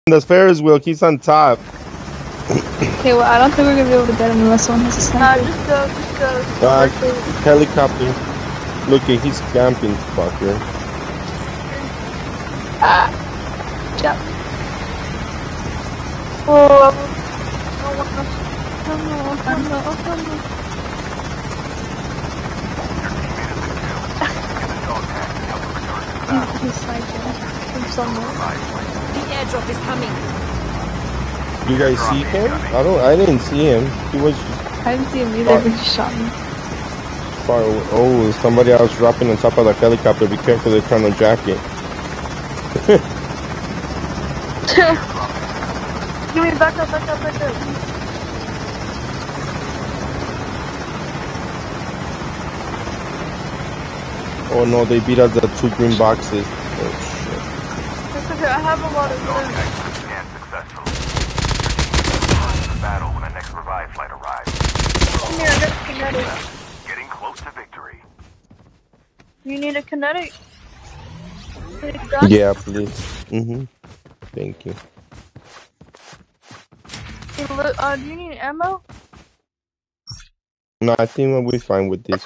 the Ferris wheel. He's on top. Okay, well, I don't think we're gonna be able to get him unless someone has a sniper. Just go. Helicopter. Look at he's camping, fucker. Jump. Oh, He's sniping from somewhere. The airdrop is coming. You guys see him? I didn't see him. He was just I didn't see him either, but he shot me. far away. Oh, somebody else dropping on top of the helicopter. Be careful, they're trying to jack it. Give me back up. Oh no, they beat us the 2 green boxes. Oh shit. It's okay, I have a lot of loot. Battle when the next revive flight arrives. Come here, I got a kinetic. Getting close to victory. You need a kinetic? Yeah, please. Thank you. Do you need ammo? No, I think we'll be fine with this.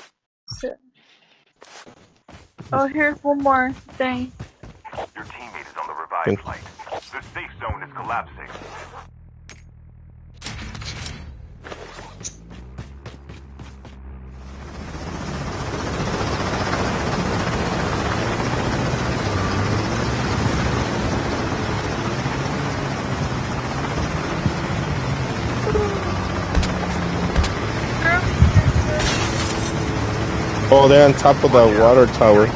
Oh, here's one more thing. Your teammate is on the revive flight. The safe zone is collapsing. Oh, they're on top of the water tower.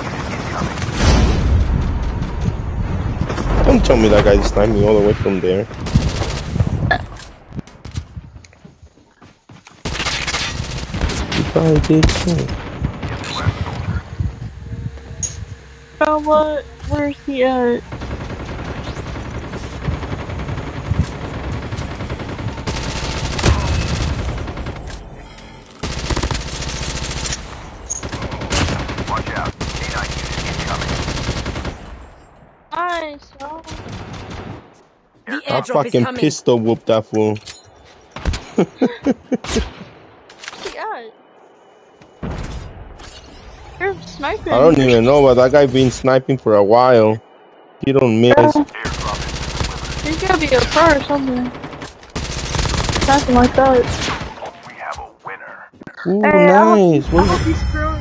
Don't tell me that guy sniped me all the way from there. He probably did too. Oh, what? Where's he at? Watch out. K9 unit incoming. Nice. Oh. The I airdrop is fucking coming. pistol whooped that fool. Yeah. You're sniping. I don't even know, but that guy been sniping for a while. He don't miss. There's gotta be a car or something. Something like that. We have a winner. Ooh, Hey, nice. I hope he's screwing